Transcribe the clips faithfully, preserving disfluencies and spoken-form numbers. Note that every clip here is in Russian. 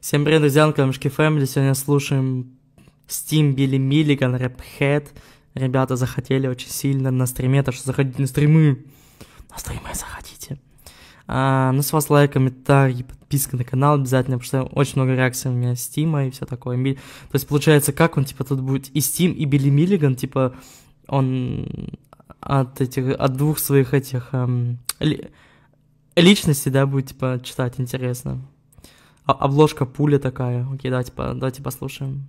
Всем привет, друзья, на Камешки Family. Сегодня слушаем Steam, Билли Миллиган, Рэпхэт. Ребята захотели очень сильно на стриме, так что заходите на стримы. На стримы заходите. А, ну, с вас лайк, комментарий, подписка на канал обязательно, потому что очень много реакций у меня с Стима и все такое. То есть, получается, как он, типа, тут будет и Steam, и Билли Миллиган, типа, он от этих, от двух своих этих эм, ли, личностей, да, будет, типа, читать интересно. А, обложка пуля такая. Окей, давайте, по, давайте послушаем.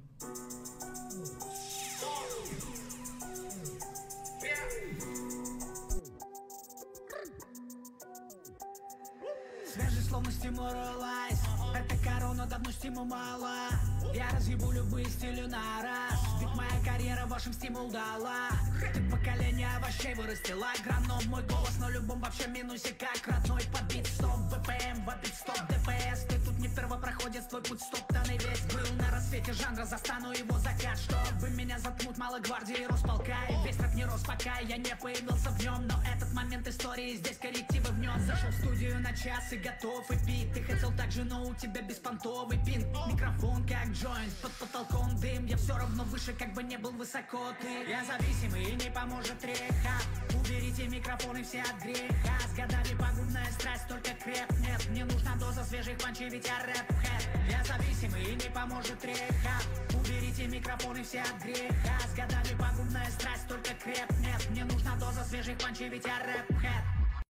Свежий словно стимурулайз. Это корона, давно стиму мало. Я разъебу любые стили на раз. Ведь моя карьера вашим стимул дала. Ты поколение овощей вырастила. Граном мой голос на любом вообще минусе. Как родной подбит стоп. ВПМ, вопит стоп, ДПС. Ты тут не первопроходец, твой путь стоптанный весь. Был на рассвете жанра, застану его закат. Чтобы меня заткнут мало гвардии Росполка. И весь рэп не рос, пока я не появился в нем. Но этот момент истории, здесь коррективы внес. Зашел в студию на час и готов и пить. Ты хотел так же, но у тебя беспонтовый пин. Микрофон как джойнт, под потолком дым. Я все равно выше, как бы не был высоко ты. Я зависимый и не поможет реха. Уберите микрофоны все от греха. С годами пагубная страсть только крепнет. Мне нужна доза свежих панчей, ведь я рэп-хэт. Я зависимый и не поможет реха. Уберите микрофоны все от греха. С годами пагубная страсть только крепнет. Мне нужна доза свежих панчей, ведь я рэп-хэт.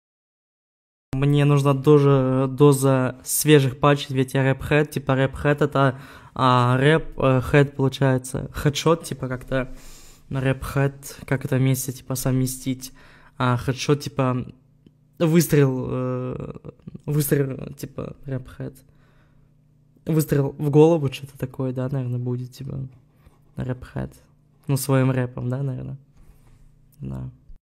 Мне нужна доза, доза свежих патчей, ведь я рэп-хэт. Типа рэп-хэт это а, рэп-хэт получается. Хэдшот, типа как-то рэп-хэт, как это вместе типа совместить. А хэдшот типа выстрел, э, выстрел типа рэп-хэт. Выстрел в голову, что-то такое, да, наверное, будет типа рэп-хэт. Ну, своим рэпом, да, наверное. Да.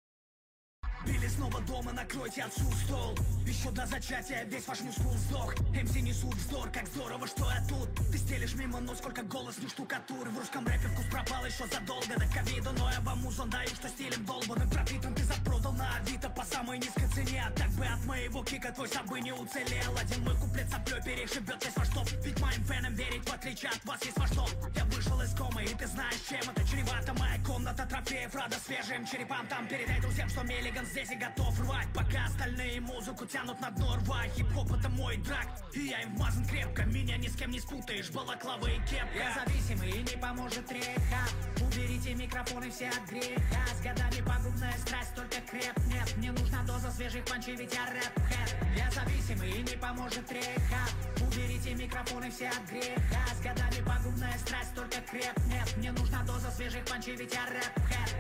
Били снова дома, накройте отцу стол. Еще до зачатия весь ваш мускул сдох. МС несут вздор, как здорово, что я тут. Ты стелишь мимо, но сколько голос не штукатур. В русском рэпе вкус пропал еще задолго до ковида. Но я вам музон даю, что стилем долбанным пропитан. Ты запродал на Авито по самой низкой цене. А так бы от моего кика твой сабы не уцелел. Один мой куплет соплей перешибет весь ваш топ. Ведь моим фенам верить, в отличие от вас, есть во что. Я вышел из комы, и ты знаешь, чем это чревато. Моя комната трофеев, рада свежим черепам. Там передай друзьям, что Миллиган здесь и готов рвать. Пока остальные музыку тянут на дно рва. Хип-хоп это мой драк, и я им вмазан крепко. Меня ни с кем не спутаешь, балаклава и кепка. Я зависимый и не поможет реха. Уберите микрофоны все от греха. С годами пагубная страсть только крепнет. Мне нужна доза свежих панчей, ведь я рэп-хэт. Я зависимый и не поможет реха. Уберите микрофоны все от греха. С годами пагубная страсть только крепнет. Мне нужна доза свежих панчей, ведь я рэп-хэт.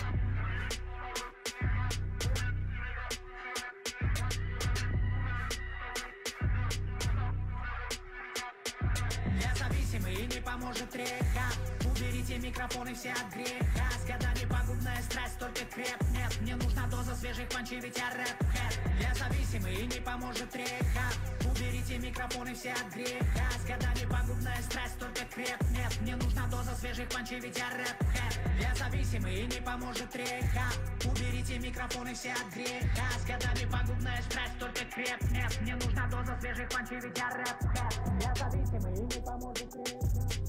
Я зависимый и не поможет реха. Уберите микрофоны все от греха. С годами пагубная страсть только крепнет. Мне нужна доза свежих панчей, ведь я рэп-хэт. Я зависимый и не поможет реха. Уберите микрофоны все от греха. С годами пагубная страсть только крепнет. Мне нужна доза свежих панчей, ведь я рэп-хэт. Я зависимый и не поможет реха. Уберите микрофоны все от греха. С годами пагубная страсть только крепнет. Мне нужна доза свежих панчей, ведь я рэп-хэт. Я зависимый и не поможет реха.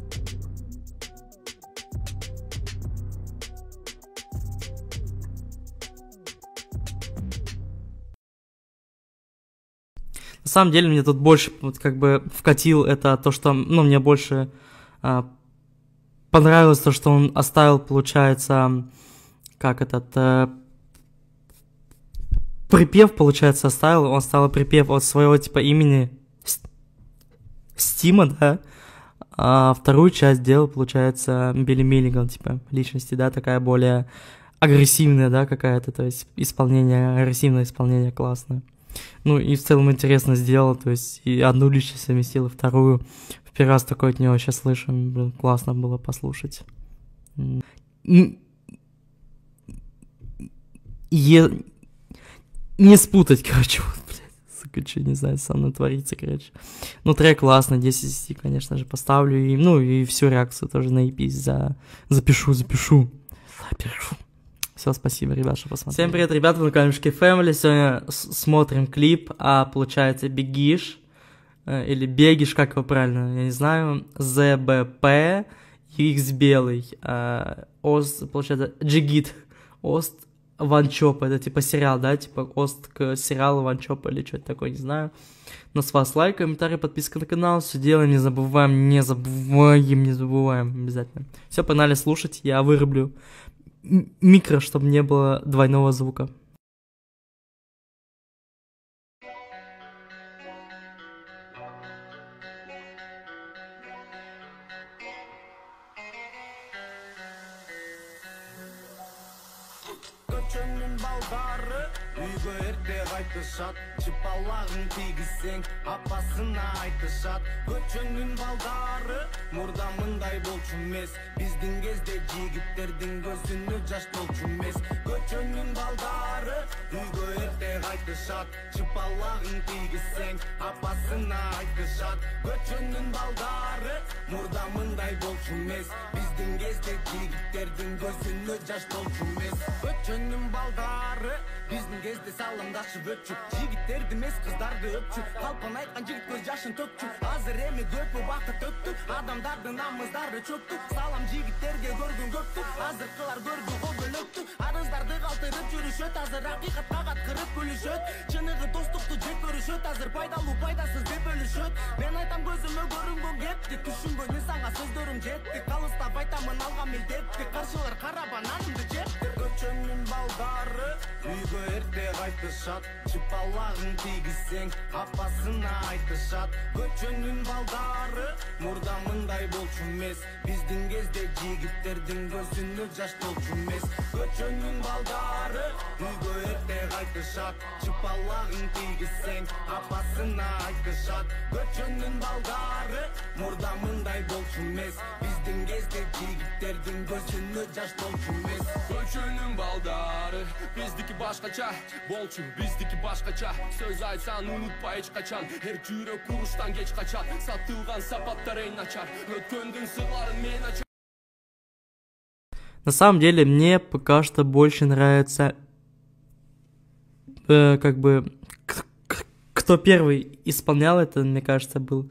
На самом деле мне тут больше вот как бы вкатил это то, что, ну, мне больше а, понравилось то, что он оставил, получается, как этот а, припев, получается, оставил, он оставил припев от своего типа имени Стима, да, а вторую часть делал, получается, Билли Миллиган, типа, личности, да, такая более агрессивная, да, какая-то, то есть исполнение, агрессивное исполнение классное. Ну, и в целом интересно сделал, то есть и одну личность совместил, и вторую. В первый раз такое от него сейчас слышим, блин, классно было послушать. Е... Не спутать, короче, вот, блядь, сука, что, не знаю, со мной творится, короче. Ну, трек классный, десять из десяти, конечно же, поставлю, и, ну, и всю реакцию тоже на и пи за... запишу, запишу, запишу. Все, спасибо, ребят, что посмотрели. Всем привет, ребята, вы на Камешки Family. Сегодня смотрим клип, а получается Бегиш. или Бегиш, как его правильно, я не знаю, ЗБП, X Белый, Ост, получается, Джигит, Ост, Ванчоп, это типа сериал, да, типа Ост к сериалу Ванчоп или что-то такое, не знаю. Но с вас лайк, комментарий, подписка на канал, все делаем, не забываем, не забываем, не забываем, обязательно. Все, погнали слушать, я вырублю микро, чтобы не было двойного звука. Көчөнүн балдары үйгө эрте кайтышат, чыпалагын тийгизсең апасына айтышат. Көчөнүн балдары мурда мындай болчу эмес, биздин кезде жигиттердин көзүнө жаш болчу эмес. Көчөнүн балдары үйгө эрте кайтышат, чыпалагын тийгизсең апасына айтышат. Көчөнүн балдары мурда мындай болчу эмес, биздин кезде жигиттердин көзүнө жаш болчу эмес. Көчөнүн балдары биздин кезде саламдашып өтчү, жигиттерди эмес кыздарды өпчү, калпан айткан жигит көз жашын төкчү. Азыр эми көпү бакыт өттү, адамдардын намыздары чөктү, салам жигиттерге көргүн көптү, азыркылар көрдү го бөлөктү. Арыздарды калтырып жүрүшөт, азыр акыйкатка каткырып күлүшөт, чыныгы достукту жек көрүшөт, азыр пайдалуу пайдасыз деп бөлүшөт. Мен айтам көзүмө көрүнгөн кепти, түшүнгөн инсанга сөздөрүм жетти, калыстап айтамын алган милдетти, каршылар карап ананымды жепти. Көчөнүн балдары үйгө эрте кайтышат, чыпалагын тийгизсең апасына айтышат. Көчөнүн балдары мурда мындай болчу эмес, биздин кезде жигиттердин көзүнө жаш болчу эмес. Көчөнүн балдары үйгө эрте кайтышат, чыпалагын тийгизсең апасына айтышат. Көчөнүн балдары мурда мындай болчу эмес, биздин кезде жигиттердин көзүнө жаш болчу эмес. Көчөнүн балдары биздики башкача болчу, биздики башкача. Сөз айтсаң унутпа эч качан, эр жүрөк уруштан кеч качат, сатылган сапаттар эң начар, өткөндүн сырларын мен ачам. На самом деле мне пока что больше нравится, э, как бы, кто первый исполнял это, мне кажется, был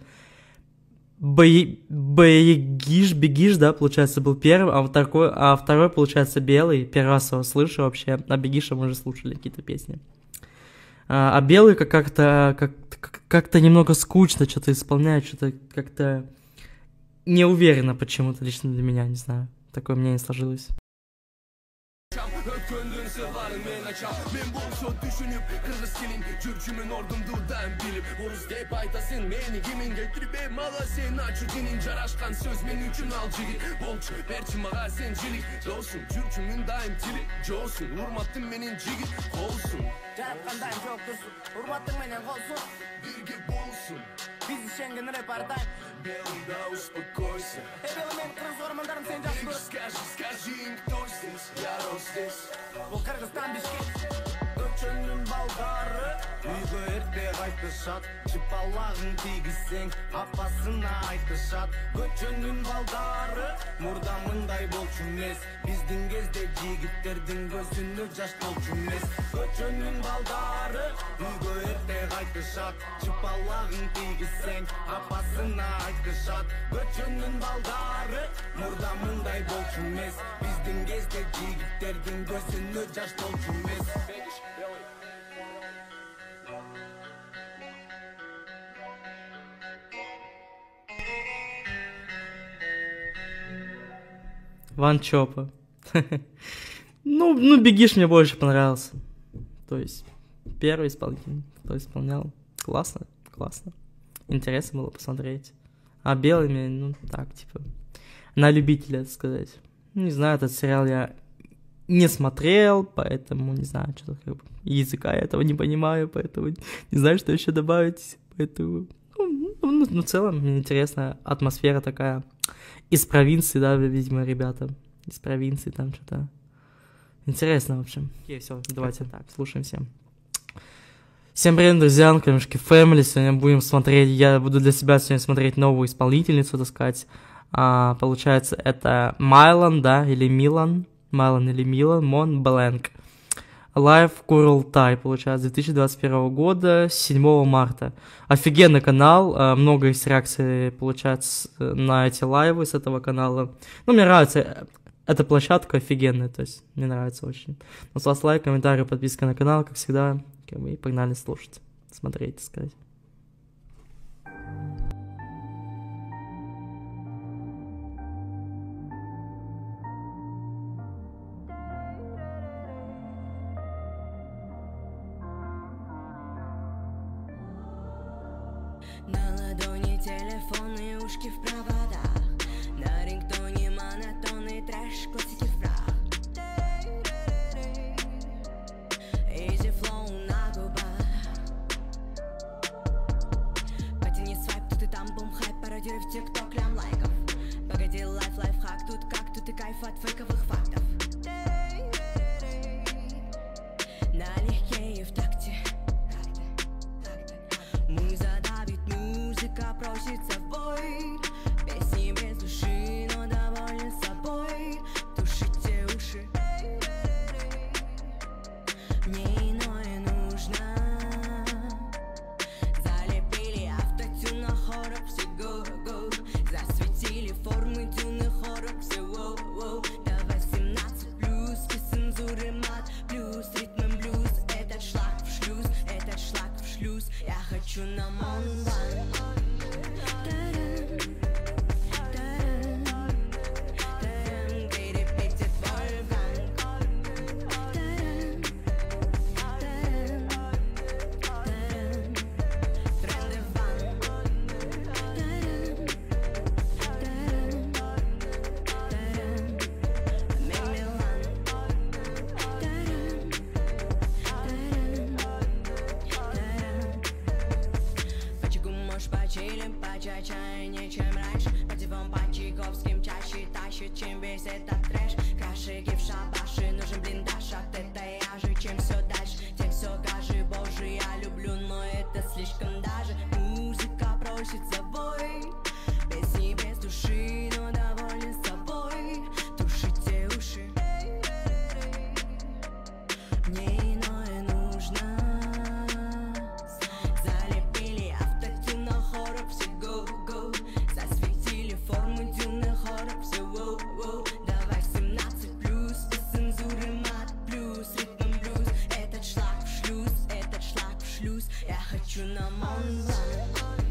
Бегиш, Бегиш, да, получается, был первый, а второй, а второй, получается, Белый. Первый раз его слышу вообще. А Бегиша мы уже слушали какие-то песни. А, а Белый как-то как, как-то немного скучно что-то исполняет, что-то как-то неуверенно почему-то лично для меня, не знаю. Такое мнение сложилось. Өткөндүн сырларын мен ачам, мен болсо түшүнүп, кыргыз тилин жүрчүмүн ордумдудан билип, орус деп айтасың мени кимин кетирбей, мага сен ачуу динин жарашкан сөз мен үчүн ал жигит болчу, берчи мага сен жилик досум, жүрчүмүн дайым тили жоосун, урматтым менен жигит колсун, Жараткандайым жок турсун, урматтың менен колсун, бирге болсун, биз ишенген репортайм. Белый, да успокойся. Эй, Белый, мен кыргыз ормандарым сен жакшы көр. Скажи, скажи им, кто здесь, я рос здесь. Бул Кыргызстан Бишкек. Көчөнүн балдары үйгө эрте кайтышат, чыпалагын тийгизсең апасына айтышат. Көчөнүн балдары мурда мындай болчу эмес, биздин кезде жигиттердин көзүнө жаш болчу эмес. Көчөнүн балдары үйгө эрте кайтышат, чыпалагын тийгизсең апасына айтышат. Көчөнүн балдары мурда мындай болчу эмес, биздин кезде жигиттердин көзүнө жаш болчу эмес. Ванчопа. ну, ну, Бегиш мне больше понравился. То есть, первый исполнитель, кто исполнял. Классно, классно. Интересно было посмотреть. А Белыми, ну, так, типа, на любителя, так сказать. Не знаю, этот сериал я не смотрел, поэтому, не знаю, что-то как бы языка я этого не понимаю, поэтому не знаю, что еще добавить. Поэтому, ну, ну, ну в целом, мне интересная атмосфера такая. Из провинции, да, видимо, ребята. Из провинции там что-то. Интересно, в общем. Окей, все, давайте так, слушаем всем. Всем привет, друзья, на канале Family. Сегодня будем смотреть, я буду для себя сегодня смотреть новую исполнительницу, так сказать. А, получается, это Майлан, да, или Милан. Майлан или Милан, Монбланк. Live Kurultai, получается, две тысячи двадцать первого года, седьмого марта. Офигенный канал, много есть реакций, получается, на эти лайвы с этого канала. Ну, мне нравится, эта площадка офигенная, то есть мне нравится очень. Ну, с вас лайк, комментарий, подписка на канал, как всегда, как бы, и погнали слушать, смотреть, так сказать. На ладони телефоны, ушки в проводах, на рингтоне монотонный трэш, классики в прах. Easy flow на губах. Потяни свайп, тут и там бум хайп, пародируй в тикток, лям лайков. Погоди, лайф, лайфхак, тут как, тут и кайф от фейковых фактов. Налегке и в такте. Муза давит, музыка просится в бой. Песни без души, но доволен собой. Тушите уши, мне иное нужно. Залепили автотюн на хорок, все го-го. Засветили формы тюны хорок, все воу-воу. До восемнадцать плюс, без цензуры мат, плюс ритмом блюз. Этот шлак в шлюз, этот шлак в шлюз. Я хочу на Монблан. Почилим почачайнее, чем раньше. По дивам по чайковским чаще тащит, чем весь этот трэш. Крашики в шабаши, нужен блиндаж от этой яжи. Чем все дальше, тем все гаже. Боже, я люблю, но это слишком даже. Музыка просит за бой. Песни без души, но доволен собой. Тушите уши, мне иное нужно. Я хочу на Монблан.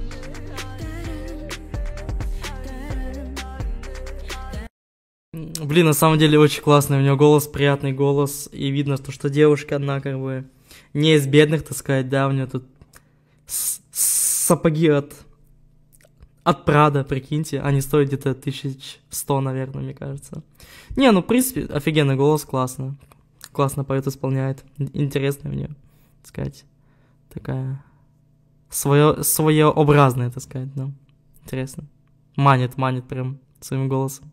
Блин, на самом деле очень классный у нее голос, приятный голос. И видно, что, что девушка, она как бы не из бедных, так сказать, да, у нее тут с- сапоги от, от Прада, прикиньте. Они стоят где-то тысяч сто, наверное, мне кажется. Не, ну, в принципе, офигенный голос, классно. Классно поет, исполняет. Интересно у нее, так сказать. Такая свое, своеобразная, так сказать, да. Интересно. Манит, манит прям своим голосом.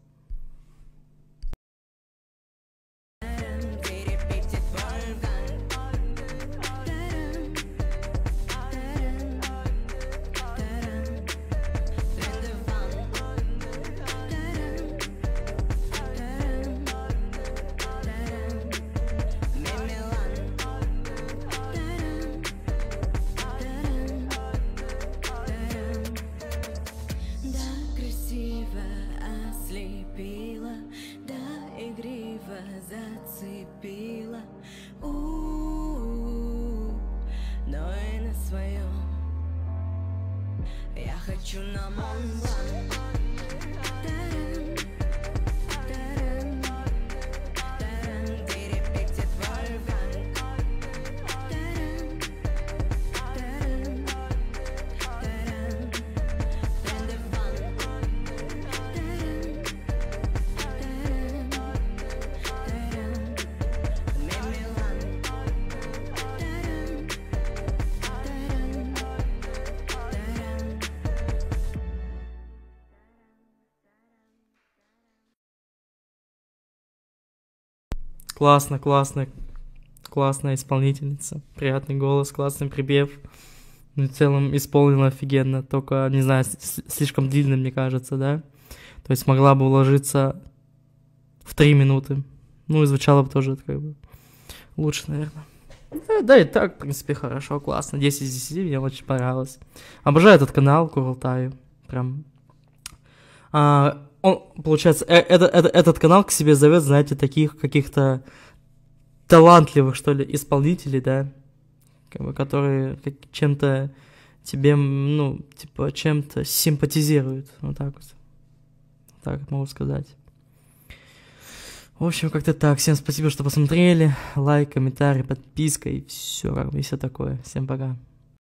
Ослепила, да игриво зацепила, у-у-у, но и на своем. Я хочу на Монблан. Классно, классно. Классная исполнительница. Приятный голос, классный припев. В целом исполнила офигенно. Только, не знаю, слишком длинно, мне кажется, да? То есть могла бы уложиться в три минуты. Ну и звучало бы тоже как бы лучше, наверное. Да, да и так, в принципе, хорошо, классно. десять из десяти, мне очень понравилось. Обожаю этот канал, Курултай. Прям... А, он, получается, э- это, это, этот канал к себе зовет, знаете, таких каких-то талантливых, что ли, исполнителей, да, как бы, которые как, чем-то тебе, ну, типа, чем-то симпатизируют, вот так вот, так могу сказать. В общем, как-то так. Всем спасибо, что посмотрели. Лайк, комментарий, подписка и все, как бы, и все такое. Всем пока.